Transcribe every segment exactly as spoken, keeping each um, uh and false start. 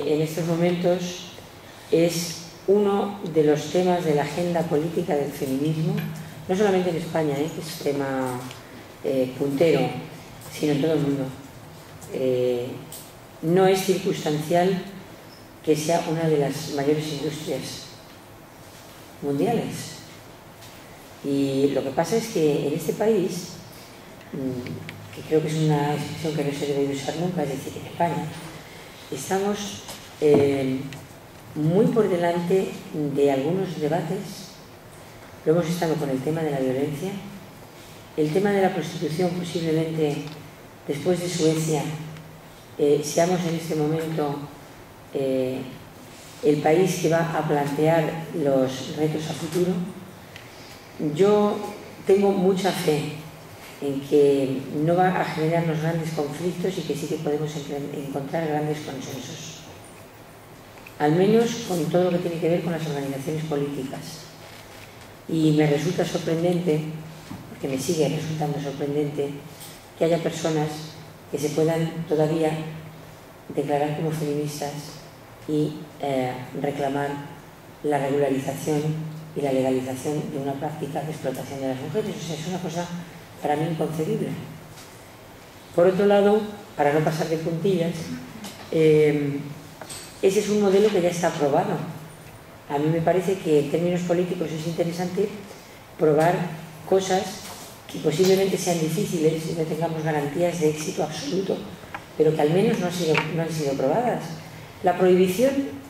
en estos momentos es uno de los temas de la agenda política del feminismo, no solamente en España, ¿eh? que es tema eh, puntero, sino en todo el mundo. Eh, no es circunstancial que sea una de las mayores industrias mundiales. Y lo que pasa es que en este país, que creo que es una expresión que no se debe usar nunca, es decir, en España, estamos eh, muy por delante de algunos debates. Lo hemos estado con el tema de la violencia, el tema de la prostitución. Posiblemente después de Suecia eh, seamos en este momento eh, el país que va a plantear los retos a futuro. Yo tengo mucha fe en que no va a generarnos grandes conflictos y que sí que podemos encontrar grandes consensos, al menos con todo lo que tiene que ver con las organizaciones políticas. Y me resulta sorprendente, porque me sigue resultando sorprendente, que haya personas que se puedan todavía declarar como feministas y eh, reclamar la regularización y la legalización de una práctica de explotación de las mujeres. O sea, es una cosa para mí inconcebible. Por otro lado, para no pasar de puntillas, eh, ese es un modelo que ya está aprobado. A mí me parece que en términos políticos es interesante probar cosas que posiblemente sean difíciles y no tengamos garantías de éxito absoluto, pero que al menos no han sido, no han sido probadas. La prohibición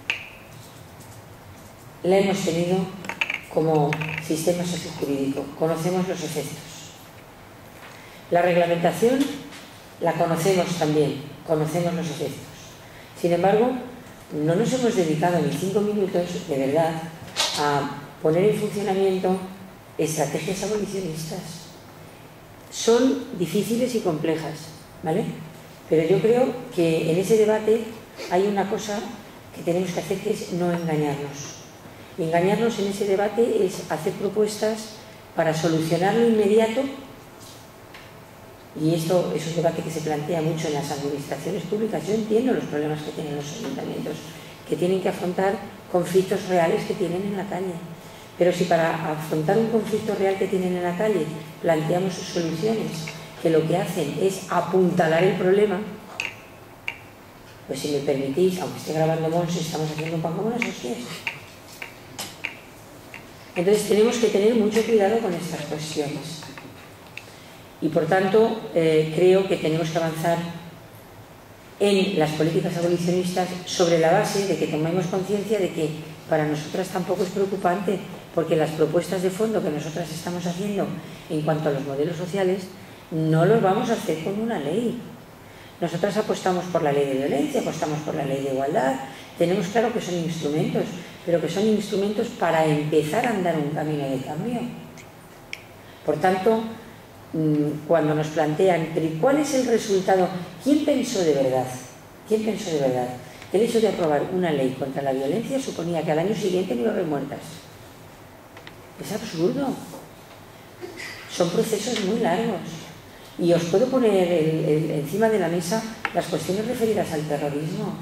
la hemos tenido como sistema sociojurídico, conocemos los efectos. La reglamentación la conocemos también, conocemos los efectos. Sin embargo, no nos hemos dedicado ni cinco minutos, de verdad, a poner en funcionamiento estrategias abolicionistas. Son difíciles y complejas, ¿vale? Pero yo creo que en ese debate hay una cosa que tenemos que hacer, que es no engañarnos. Engañarnos en ese debate es hacer propuestas para solucionar lo inmediato, y esto es un debate que se plantea mucho en las administraciones públicas. Yo entiendo los problemas que tienen los ayuntamientos, que tienen que afrontar conflictos reales que tienen en la calle. Pero si para afrontar un conflicto real que tienen en la calle planteamos soluciones que lo que hacen es apuntalar el problema, pues si me permitís, aunque esté grabando Monse, estamos haciendo un pan como unas hostias. Entonces tenemos que tener mucho cuidado con estas cuestiones. Y por tanto, eh, creo que tenemos que avanzar en las políticas abolicionistas sobre la base de que tomemos conciencia de que para nosotras tampoco es preocupante, porque las propuestas de fondo que nosotras estamos haciendo en cuanto a los modelos sociales no los vamos a hacer con una ley. Nosotras apostamos por la ley de violencia, apostamos por la ley de igualdad, tenemos claro que son instrumentos, pero que son instrumentos para empezar a andar un camino de cambio. Por tanto, cuando nos plantean, pero ¿cuál es el resultado? ¿Quién pensó de verdad? ¿Quién pensó de verdad que el hecho de aprobar una ley contra la violencia suponía que al año siguiente no iba a haber muertas? Es absurdo. Son procesos muy largos. Y os puedo poner el, el, encima de la mesa las cuestiones referidas al terrorismo.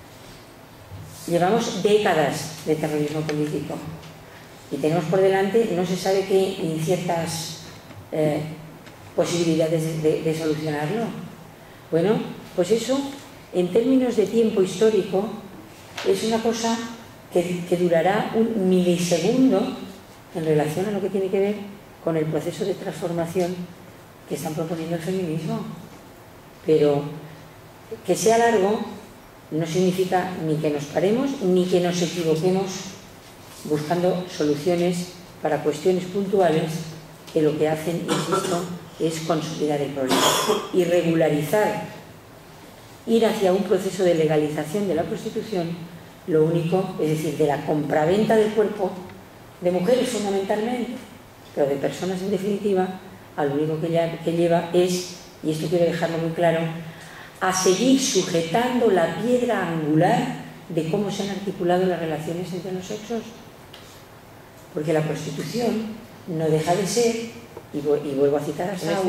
Llevamos décadas de terrorismo político y tenemos por delante, no se sabe qué inciertas eh, posibilidades de, de, de solucionarlo. Bueno, pues eso, en términos de tiempo histórico, es una cosa que, que durará un milisegundo en relación a lo que tiene que ver con el proceso de transformación que están proponiendo el feminismo. Pero que sea largo no significa ni que nos paremos ni que nos equivoquemos buscando soluciones para cuestiones puntuales que lo que hacen, insisto, es consolidar el problema y regularizar, ir hacia un proceso de legalización de la prostitución. Lo único, es decir, de la compraventa del cuerpo de mujeres fundamentalmente, pero de personas en definitiva, a lo único que lleva es, y esto quiero dejarlo muy claro, a seguir sujetando la piedra angular de cómo se han articulado las relaciones entre los sexos. Porque la prostitución no deja de ser, y vuelvo a citar a Sau,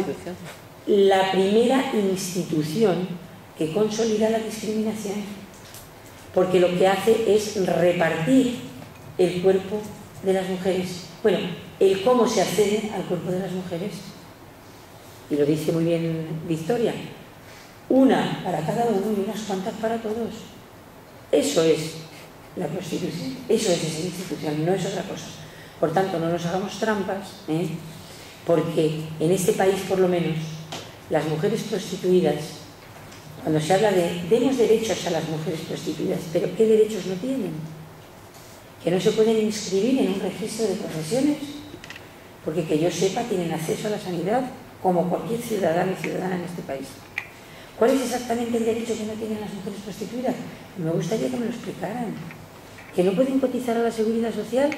la primera institución que consolida la discriminación. porque lo que hace es repartir el cuerpo de las mujeres. Bueno, el cómo se accede al cuerpo de las mujeres. Y lo dice muy bien Victoria. Una para cada uno y unas cuantas para todos. Eso es la prostitución. Eso es esa institución, no es otra cosa. Por tanto, no nos hagamos trampas, ¿eh? Porque en este país, por lo menos, las mujeres prostituidas, cuando se habla de demos derechos a las mujeres prostituidas, pero ¿qué derechos no tienen? Que no se pueden inscribir en un registro de profesiones, porque que yo sepa tienen acceso a la sanidad como cualquier ciudadano y ciudadana en este país. ¿Cuál es exactamente el derecho que no tienen las mujeres prostituidas? Me gustaría que me lo explicaran. ¿Que no pueden cotizar a la Seguridad Social?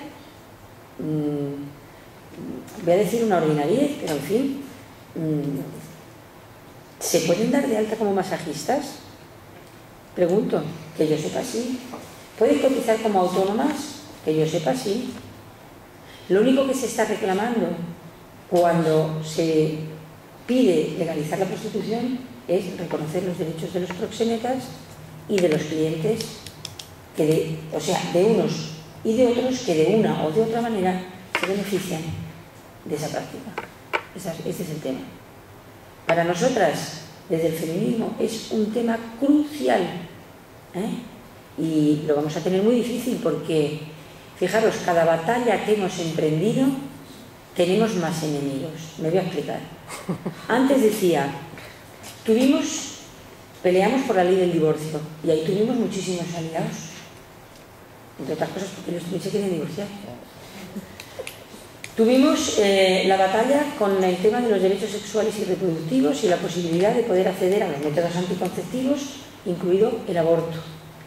Mm, voy a decir una ordinariedad, pero en fin, mm, ¿se pueden dar de alta como masajistas? Pregunto, que yo sepa sí. ¿Pueden cotizar como autónomas? Que yo sepa sí. Lo único que se está reclamando cuando se pide legalizar la prostitución es reconocer los derechos de los proxenetas y de los clientes, que de, o sea, de unos y de otros que de una o de otra manera se benefician de esa práctica. Ese es el tema. Para nosotras, desde el feminismo, es un tema crucial, ¿eh? Y lo vamos a tener muy difícil porque, fijaros, cada batalla que hemos emprendido tenemos más enemigos. Me voy a explicar. Antes decía, tuvimos, peleamos por la ley del divorcio y ahí tuvimos muchísimos aliados, entre otras cosas porque los también se quieren divorciar. Tuvimos eh, la batalla con el tema de los derechos sexuales y reproductivos y la posibilidad de poder acceder a los métodos anticonceptivos, incluido el aborto.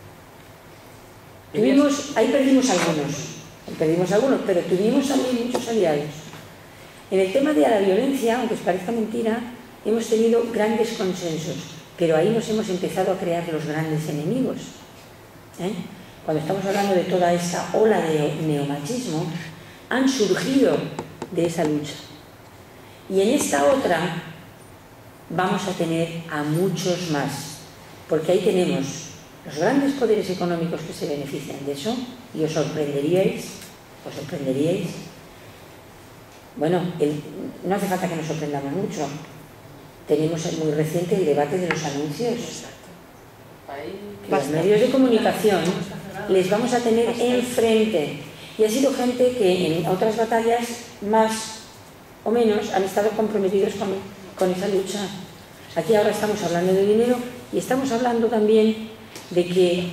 Tuvimos, ahí perdimos algunos, perdimos algunos, pero tuvimos también muchos aliados. En el tema de la violencia, aunque os parezca mentira, hemos tenido grandes consensos, pero ahí nos hemos empezado a crear los grandes enemigos, ¿eh? Cuando estamos hablando de toda esta ola de neomachismo, han surgido de esa lucha. Y en esta otra vamos a tener a muchos más, porque ahí tenemos los grandes poderes económicos que se benefician de eso, y os sorprenderíais, os sorprenderíais. Bueno, el, no hace falta que nos sorprendamos mucho. Tenemos muy reciente el debate de los anuncios. Los medios de comunicación les vamos a tener enfrente. Y ha sido gente que en otras batallas, más o menos, han estado comprometidos con, con esa lucha. Aquí ahora estamos hablando de dinero y estamos hablando también de que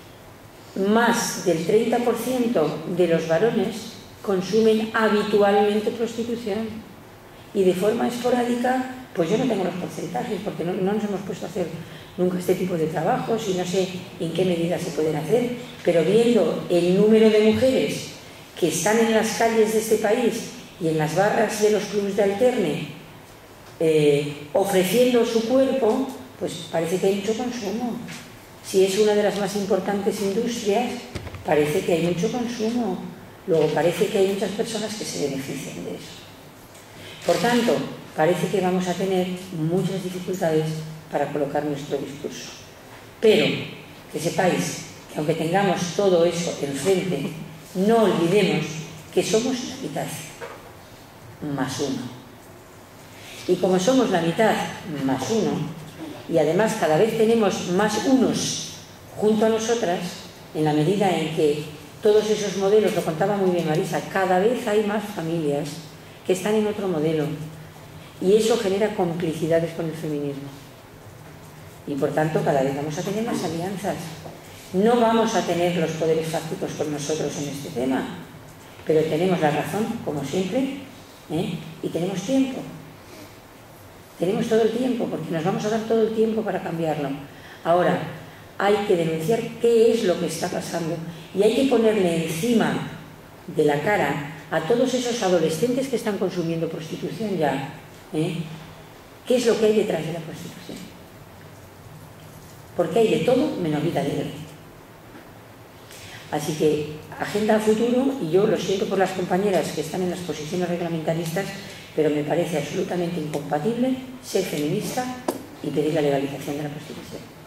más del treinta por ciento de los varones consumen habitualmente prostitución y de forma esporádica, pues yo no tengo los porcentajes porque no, no nos hemos puesto a hacer nunca este tipo de trabajos y no sé en qué medida se pueden hacer, pero viendo el número de mujeres que están en las calles de este país y en las barras de los clubes de alterne eh, ofreciendo su cuerpo, pues parece que hay mucho consumo. Si es una de las más importantes industrias, parece que hay mucho consumo. Luego parece que hay muchas personas que se benefician de eso. Por tanto, parece que vamos a tener muchas dificultades para colocar nuestro discurso. Pero que sepáis que aunque tengamos todo eso enfrente, no olvidemos que somos la mitad más uno. Y como somos la mitad más uno, y además cada vez tenemos más unos junto a nosotras, en la medida en que todos esos modelos, lo contaba muy bien Marisa, cada vez hay más familias que están en otro modelo y eso genera complicidades con el feminismo. Y por tanto cada vez vamos a tener más alianzas. No vamos a tener los poderes fácticos con nosotros en este tema, pero tenemos la razón, como siempre, ¿eh? Y tenemos tiempo. Tenemos todo el tiempo, porque nos vamos a dar todo el tiempo para cambiarlo. Ahora, hay que denunciar qué es lo que está pasando y hay que ponerle encima de la cara a todos esos adolescentes que están consumiendo prostitución ya, ¿eh? ¿Qué es lo que hay detrás de la prostitución? Porque hay de todo menos vida libre. Así que, agenda a futuro, y yo lo siento por las compañeras que están en las posiciones reglamentaristas, pero me parece absolutamente incompatible ser feminista y pedir la legalización de la prostitución.